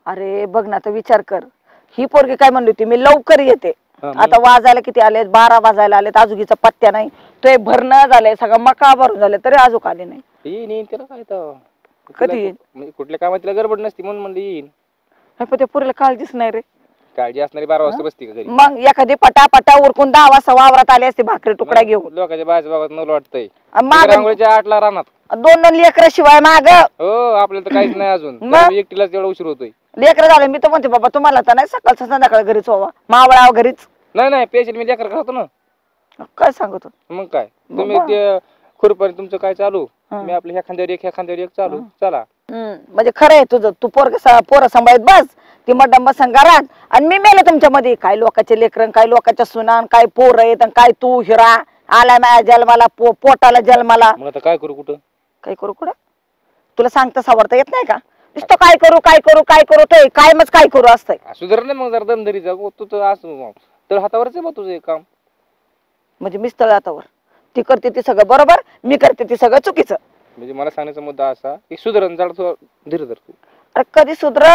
अरे बघ ना, तर विचार कर, ही पोरगी काय म्हणली होती, मी लवकर येते. आता वाजायला किती आले, 12 वाजायला आले, आजुगीचा पत्त्या नाही. तो भरणं झालंय, सगळं मका भरून झाले, तरी अजून आले नाही. येईन त्याला काय तर कधी येईन? कुठल्या कामात तिला गडबड नसती म्हणून म्हणलं येईन. पण त्या पोरीला काळजीच नाही रे. काळजी असणारी 12 वाजता बसती का घरी? मग एखादी पटापटा उरकून 10 वाजता वावरात आले असते भाकरी तुकडा घेऊन. लोकांच्या बाहेरच्या भागात नवल वाटतंय. माग 8ला राहणार 2 लेकर शिवाय माग. हो आपल्याला तर काहीच नाही अजून. एकटीलाच एवढा उशीर होतोय. लेकर झाले, मी तर म्हणते बाबा तुम्हाला तर नाही सकाळचा संध्याकाळ घरीच व्हावा, मावळा घरीच नाही पेशंट मी लेकर खातो ना. काय सांगतो मग? काय तुम्ही ते खुरपाने तुमचं काय चालू, मी आपल्या ह्या खांद्यावर एक चालू. चला म्हणजे खरं आहे तुझं, तू पोरं सांभाळत बस, ती मडंब संगारात, आणि मी मेले तुमच्या मध्ये. काय लोकांचे लेकरं, काय लोकांच्या सुनान, काय पोर आहेत, काय तू हिरा आला माझ्या जन्माला, पोटाला जन्माला. मग आता काय करू, कुठं काय करू, कुठं तुला सांगता सावरता येत नाही का? नुसतं काय करू काय करू काय करू, ते कायमच काय करू असतंय. सुधार नाही मग जरा दमधरी जाऊ तू तर असं तर हातावरच आहे बा तुझं एक काम. म्हणजे मी स्थळ हातावर, ती करते ती सगळं बरोबर, मी करते ती सगळं चुकीचं. म्हणजे मला सांगण्याचा मुद्दा असा की सुधारण जरा धीर धर तू. अरे कधी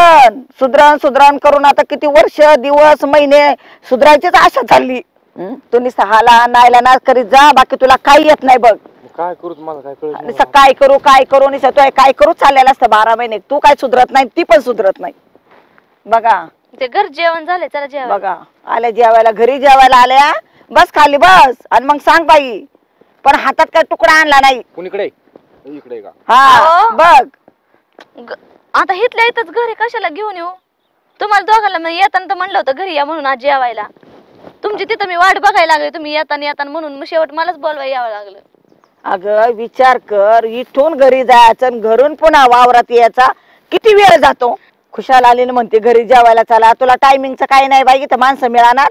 सुधरण करून आता किती वर्ष दिवस महिने सुधरायचीच आशा चालली. तू निस्ता हाला नायला ना करीत जा, बाकी तुला काही येत नाही बघ. काय करू तुम्हाला काय कळत नाही. काय करू निस्ता तू काय करू चाललेला असतं 12 महिने. तू काय सुधरत नाही, ती पण सुधरत नाही. बघा ते घर जेवण झाले, चला जेवण. बघा आल्या जेवायला, घरी जेवायला आल्या, बस खाली बस, आणि मग सांग बाई, पण हातात काय तुकडा आणला नाही. कुणीकडे इकडे का? हा बघ आता इथल्या इथंच घरी कशाला घेऊन येऊ तुम्हाला दोघांना? येताना तर म्हणलं होतं घरी या म्हणून आज जेवायला. तुमची तिथं मी वाट बघायला लागले, तुम्ही येताना म्हणून मग शेवट मलाच बोलवायला यावं लागलं. अगं विचार कर, इथून घरी जायचं, घरून पुन्हा वावरात यायचा किती वेळ जातो. खुशाल आली ना म्हणते घरी जेवायला चला, तुला टायमिंगचं काय नाही बाई, इथं माणसं मिळणार.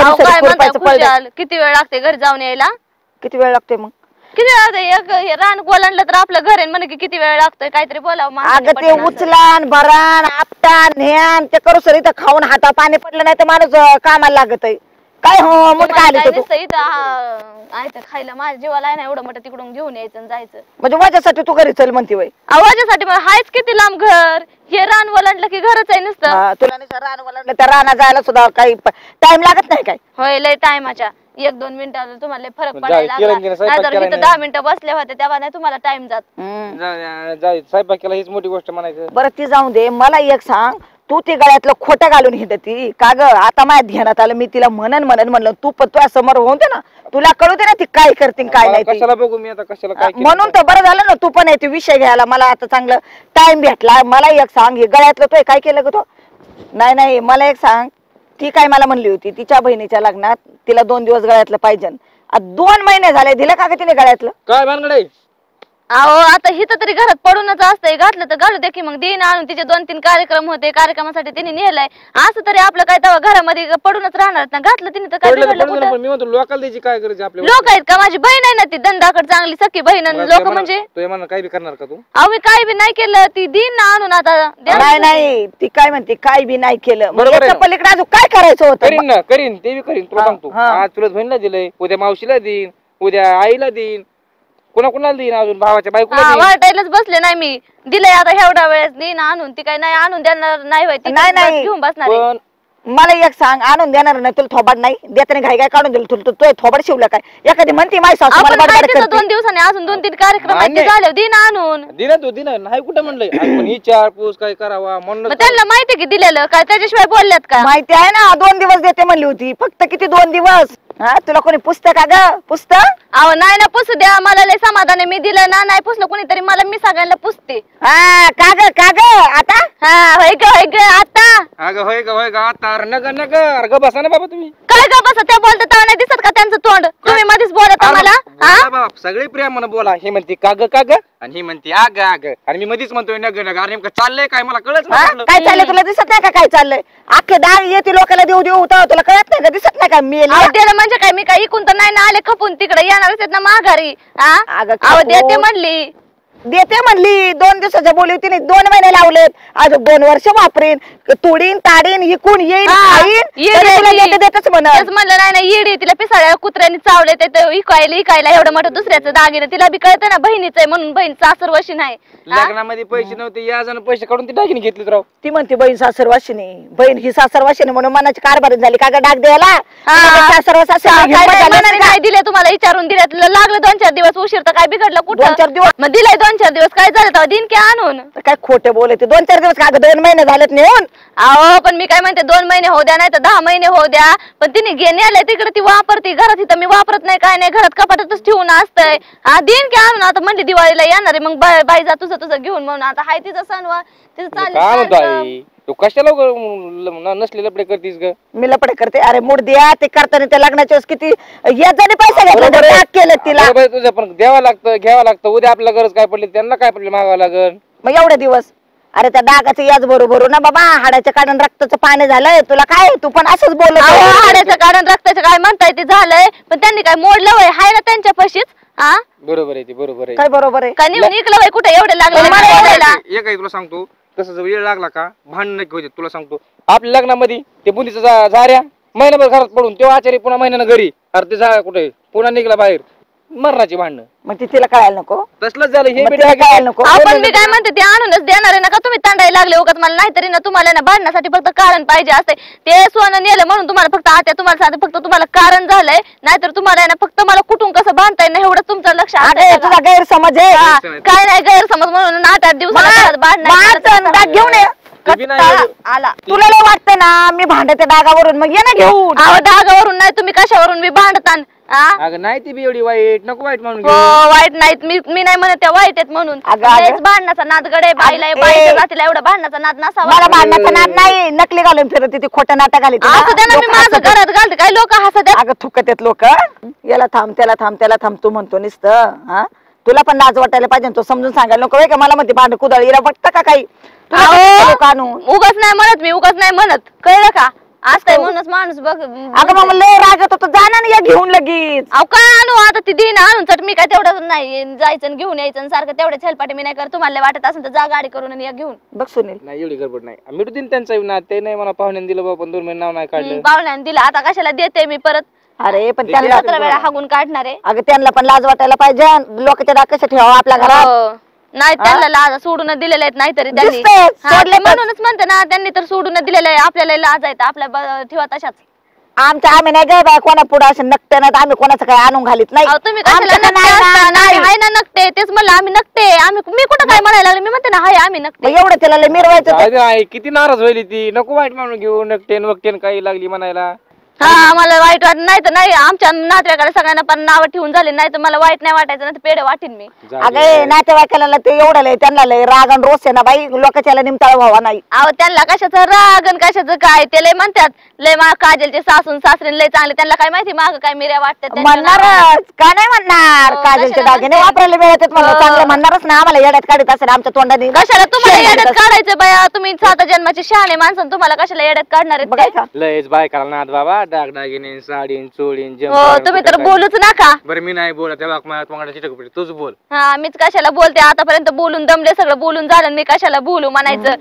किती वेळ लागते घरी जाऊन यायला? किती वेळ लागते मग? किती वेळ रान ओलांडलं तर आपलं घर आहे म्हणे की किती वेळ लागतोय, काहीतरी बोलावं. अगं ते उचलान भरान आपटान न्यान ते करू सर, इथं खाऊन हाता पाणी पडलं नाही तर माणूस कामाला लागत आहे काय. हो मोठं खायला माझ्या जीवाला आहे ना एवढं मोठं तिकडून घेऊन यायचं आणि जायचं. म्हणजे माझ्यासाठी तू घरी चल म्हणते वय? आवाजासाठी हायच किती लांब घर, हे रान ओलांडलं की घरच आहे नुसतं. तुला नाही रान ओलांडलं त्या रानात जायला सुद्धा काही टाइम लागत नाही काय? होय लय टायमाच्या 1-2 मिनिटाला तुम्हाला फरक पडायला लागला. 10 मिनिटं बसले होते तेव्हा नाही तुम्हाला टाइम जात. स्वयंपाक केला हीच मोठी गोष्ट म्हणायचं. बरं ती जाऊ दे, मला एक सांग, तू ते गळ्यातलं खोटं घालून हिंडती का ग? आता माझ्या ध्यानात आलं, मी तिला म्हणलं तू पण तुझ्या समोर होऊन दे ना, तुला कळू दे ना ती काय करते काय नाही. कशाला बघू मी आता, कशाला काय म्हणून तर बरं झालं ना तू पण येते विषय घ्यायला. मला आता चांगलं टाइम भेटला. मला एक सांग, हे गळ्यातलं तो काय केलं ग तो? नाही मला एक सांग, ती काय मला म्हणली होती तिच्या बहिणीच्या लग्नात तिला 2 दिवस गळ्यातलं पाहिजे. 2 महिने झाले दिलं का ग तिने गळ्यातलं? काय भानगड? अहो आता हिथं तरी घरात पडूनच असतंय, घातलं तर घालू दे की मग. देईन आणून, तिचे 2-3 कार्यक्रम होते, कार्यक्रमासाठी तिने नेलाय. असं तरी आपलं काय तेव्हा घरामध्ये पडूनच राहणार ना. घातलं तिने तर काय मी म्हणतो लोकांना द्यायची काय गरज आपल्या? लोक आहेत का? माझी बहीण आहे ना ती, दंडाकड चांगली सखी बहीण. लोक म्हणजे तू म्हणा काय बी करणार का तू? अहो मी काय बी नाही केलं, ती देईन ना आणून. आता नाही ती काय म्हणते काय बी नाही केलं, पलीकडे अजून काय करायचं होतं? करीन ते बी करीन. तुला सांगतो आज तुला बहिणीला दिलंय, उद्या मावशीला देईन, उद्या आईला देईन, कोणाला देईन, अजून भावाच्या बायकोला वाटायलाच बसले नाही मी. दिलंय आता एवढ्या वेळेस देईन आणून. ती काय नाही आणून देणार नाही व्हायची, नाही घेऊन बसणार. मला एक सांग, आणून देणार नाही तुला थोबाड नाही देताना घाई काय काढून दिलं तुला? तो थोबाड शिवला काय? एखादी म्हणते माझी सासू मला बडबड करते. 2 दिवसांनी अजून 2-3 कार्यक्रम झाले, दिन आणून. दिना नाही कुठं म्हणलंय, आपण विचार पूस काय करावा म्हणून. त्यांना माहिती की दिलेलं काय, त्याच्याशिवाय बोलल्यात का? माहिती आहे ना, 2 दिवस देते म्हणली होती. फक्त किती 2 दिवस? हा तुला कोणी पुस्तक का ग? पुस्तक? अहो नाही ना पुसू द्या, मला लय समाधान आहे. मी दिलं ना, नाही पुसलं कोणीतरी मला, मी सगळ्यांना पुसते. हा का ग आता? हा होय ग आता. अगं होय ग आता. नग अर्ग बसा ना बाबा तुम्ही. काय ग बसा? त्या बोलतात तेव्हा नाही दिसत का त्यांचं तोंड? तुम्ही मध्येच बोलत आम्हाला. सगळे प्रेमानं बोला. हे म्हणते का ग आणि ही म्हणते आग आणि मी मध्येच म्हणतोय नग अरे नेमकं चाललंय काय मला कळत नाही. काय चाललंय तुला दिसत नाही का काय चाललंय? अख्खे दाग येते लोकांना देऊ होतं, तुला कळत नाही का? दिसत नाही का? मी म्हणजे काय, मी काय इकून तर नाही ना आले, खपून तिकडे येणारच आहेत ना माघारी. देते म्हणली देते म्हणली 2 दिवसाच्या बोली तिने 2 महिने लावलेत अजून 2 वर्ष वापरीन तोडीन ताडीन इकून येईन खाईन तरी तुला देते देतच म्हणत म्हणलं नाही नाही येडी तिला पिसाळ्या कुत्र्याने चावले ते इकायला एवढं मोठं दुसऱ्याचं दागिने तिला बी कळतं ना बहिणीचं आहे म्हणून बहीण सासरवाशी नाही लग्नामध्ये पैसे नव्हते या जण पैसे काढून ती दागिने घेतलीत राव ती म्हणते बहीण सासरवाशिनी बहीण ही सासरवाशिनी म्हणून मनाची कारभार झाली का ग डाग द्यायला काय दिले तुम्हाला विचारून दिले लागलं 2-4 दिवस उशीर तर काय बिघडलं कुठं 2-4 दिवस मग दिलाय 2-4 दिवस काय झालं तेव्हा दिन की आणून काय खोटे बोलते 2-4 दिवस का 2 महिने झालेत नेऊन अहो पण मी काय म्हणते 2 महिने होऊ द्या नाही तर 10 महिने होऊ द्या पण तिने घेणे आले तिकडे ती वापरते घरात इथं मी वापरत नाही काय नाही घरात कपाटातच ठेवून असतंय दिन की आणून आता म्हणली दिवाळीला येणार आहे मग बाई जा तुझं घेऊन म्हणून आता हाय तिचा सणवा तिचं चाललं तू कशाला नसले लपडे करतीस ग मी लपडे करते अरे मूड द्या ते करताना त्या लग्नाच्या वेळेस किती याच्याने पैसे घेतले केलं तिला तुझं पण द्यावं लागतं घ्यावं लागतं उद्या आपल्याला गरज काय पडली त्यांना काय पडली मागावं लागल मग एवढे दिवस अरे त्या डागाचं याच बरोबर ना बाबा हाडाच्या कारण रक्ताचं पाणी झालंय तुला काय तू पण असंच बोलत हाडाचं कारण रक्ताचं काय म्हणताय ते झालंय पण त्यांनी काय मोडलं वय हाय ना त्यांच्या पशीच हा बरोबर आहे ती बरोबर आहे काय बरोबर आहे का निघून इकलं वय कुठे एवढे लागले एक तुला सांगतो तसं जर वेळ लागला का भांडण नाही होते तुला सांगतो आपल्या लग्नामध्ये ते बुंदीचा झाऱ्या महिनाभर घरात पडून तेव्हा आचार्य पुन्हा महिन्यानं घरी अरे ते झाऱ्या कुठे पुन्हा निघला बाहेर मरणाची भांडणं मग ती तिला कळायला नको तसलंच झालं हे कळायला नको आपण मी काय म्हणते ते आणूनच देणार आहे ना का तुम्ही तांडायला लागले उगाच मला नाहीतरी ना तुम्हाला ना भांडण्यासाठी फक्त कारण पाहिजे असते ते सोनं नेलं म्हणून तुम्हाला फक्त आत्या तुम्हाला सांगते फक्त तुम्हाला कारण झालंय नाहीतर तुम्हाला ना फक्त मला कुठून कसं बांधता येईल ना एवढं तुमचं लक्ष तुझा गैरसमज आहे काय नाही गैरसमज म्हणून 8-8 दिवसात घेऊन ये आला तुला लय वाटतं ना मी भांडते डागावरून मग ये ना घेऊन डागावरून नाही तुम्ही कशावरून मी भांडतान अगं नाही ती बी एवढी वाईट नको वाईट म्हणून हो वाईट नाहीत मी नाही म्हणत त्या वाईट आहेत म्हणून भांडणाचा नाद गडे बाईला बाईच्या जातीला एवढा भांडणाचा नाद नसावा मला भांडणाचा नाद नाही नकली घालून फिरत ती खोटं नाटक घाली असं त्यांना मी माझं घरात घालते काय लोक हसत अगं थुकत आहेत लोक याला थांब त्याला थांब तू म्हणतो नुसतं हा तुला पण लाज वाटायला पाहिजे तो समजून सांगायला नको का मला म्हणते भांड कुदळीला बघता का काही उगाच नाही म्हणत मी उगाच नाही म्हणत कळलं का असतंय म्हणूनच माणूस बघ अगं मग लय राग येतो जाणार या घेऊन लगेच अहो काय आणू आता ती दिन आणून चट मी काय तेवढं नाही जायचं घेऊन यायचं सारखं तेवढ्याच हेलपाटी मी नाही करत तुम्हाला वाटत असेल तर जा गाडी करून या घेऊन बघ सुनील नाही एवढी गडबड नाही मिळू दिन त्यांचा ना ते नाही मला पाहुण्याने दिलं बाबा 2 महिने नाव नाही काढलं पाहुण्याने दिलं आता कशाला देते मी परत अरे पण त्यांना 17 वेळा हागून काढणार आहे अगं त्यांना पण लाज वाटायला पाहिजे लोकांच्या डाग कशा ठेवावं आपल्या घरात नाही त्यांना लाज सोडून दिलेले आहेत नाहीतरी त्यांनी सोडले म्हणूनच म्हणते ना त्यांनी तर सोडून दिलेलं आहे आपल्याला लाज आहेत आपल्या ठेवा तशाच आम्ही नाही गे बाय कोणा पुढे असं नकटे नाही आम्ही कोणाचं काही आणून घालीत नाही तुम्ही हाय ना नकटे तेच म्हणलं आम्ही नकटे मी कुठं काय म्हणायला लागले मी म्हणते ना हाय आम्ही नकटे एवढं त्याला लय मिरवायचं किती नाराज व्हायली ती नको वाईट म्हणून घेऊ नकटेन वकटेन काही लागली म्हणायला हा मला वाईट वाटत नाही तर नाही आमच्या नातेवाईकाला सगळ्यांना पण नाव ठेवून झाले नाही तर मला वाईट नाही वाटायचं ना पेढे वाटीन मी अगं नातेवाईकाला ते एवढं लय त्यांना लय राग आणि रोष आहे ना बाई लोकांच्या निमताळ व्हावा नाही अहो त्यांना कशाचं राग आणि कशाचं काय ते लय म्हणतात लय काजलचे सासून सासरे लय चांगले त्यांना काय माहिती माग काय मिऱ्या वाटतात म्हणणारच का नाही म्हणणार काजलचे दागिने वापरायला मिळतात म्हणलं चांगलं म्हणणारच ना आम्हाला येड्यात काढत असेल आमच्या तोंडाने कशाला तुम्हाला येड्यात काढायचं बाया तुम्ही 7 जन्माचे शहाणे माणसं तुम्हाला कशाला येड्यात काढणार आहेत लयच बायकाला नाद बाबा डागडागिने साडीन चोळीन तुम्ही तर बोलूच नका बरं मी नाही बोला तेव्हा तोंडाची चिटकपडी तूच बोल हा मीच कशाला बोलते आतापर्यंत बोलून दमले सगळं बोलून झालं मी कशाला बोलू म्हणायचं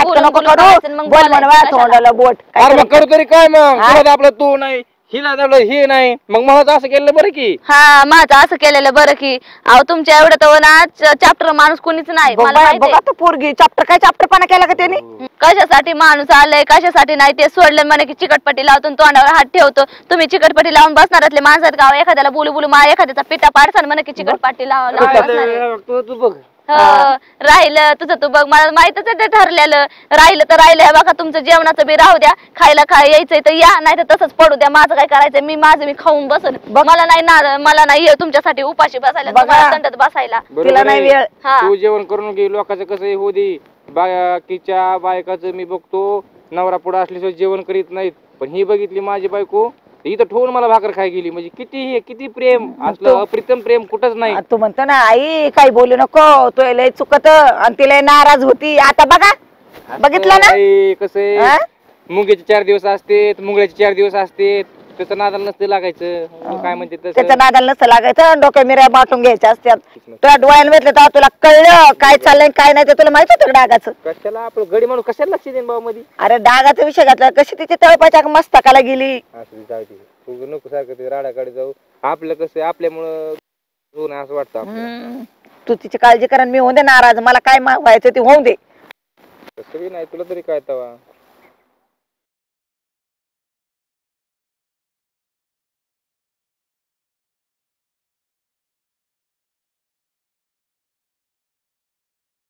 करू तरी काय मग आपलं तू नाही हिला झालं हे नाही मग माझं असं केलं बरं की हा माझं असं केलेलं बरं की अहो तुमच्या एवढं तर ना चॅप्टर माणूस कोणीच नाही बघा तू पोरगी चॅप्टर काय चॅप्टरपणा केला का त्याने कशासाठी माणूस आलंय कशासाठी नाही ते सोडलं म्हणे की चिकटपट्टी लावतो तोंडावर हात ठेवतो तुम्ही चिकटपट्टी लावून बसणारातले माणसात गाव एखाद्याला बोलू बोलू एखाद्याचा पिटा पाडसान म्हणे की चिकटपट्टी लावून तू बघ राहिलं तुझं तू बघ मला माहितच आहे ते ठरलेलं राहिलं तर राहिलंय बघा तुमचं जेवणाचं बी राहू द्या खायला यायचंय तर या नाही तर तसंच पडू द्या माझं काय करायचंय मी खाऊन बसन मला नाही तुमच्यासाठी उपाशी बसायला दंडत बसायला तिला नाही वेळ तू जेवण करून घे लोकांचं कसं होऊ दे बायकीच्या बायकाचं मी बघतो नवरा पुढे असल्याशिवाय जेवण करीत नाहीत पण ही बघितली माझी बायको इथं ठेवून मला भाकर खाय गेली म्हणजे किती प्रेम असलं अप्रितम प्रेम कुठंच नाही तू म्हणतो ना आई काही बोलू नको तो लय चुकत आणि तिला नाराज होती आता बघा बघितलं ना कसं मुंग्याचे 4 दिवस असते मुंगळ्याचे 4 दिवस असते त्याचं नादाला नसते लागायचं काय म्हणते त्याच्या तसं नादाला नसतं लागायचं डोक्या मिऱ्या बाटून घ्यायच्या असतात तुला डोळ्याला भेटलं तर तुला कळलं काय चाललंय काय नाही ते तुला माहित होतं का डागाचं कशाला आपलं गडी म्हणून कशाला लक्ष देईन बाबा मध्ये अरे डागाचा विषय घातला कशी तिची तळपाच्या मस्तकाला गेली असं जाऊ दे तू नको सारखं ते राडाकडे जाऊ आपलं कसं आपल्यामुळं होऊन असं वाटतं आपल्याला. तू तिची काळजी कर आणि मी होऊन दे नाराज मला काय व्हायचं ते होऊन दे तसं बी नाही तुला तरी काय तवा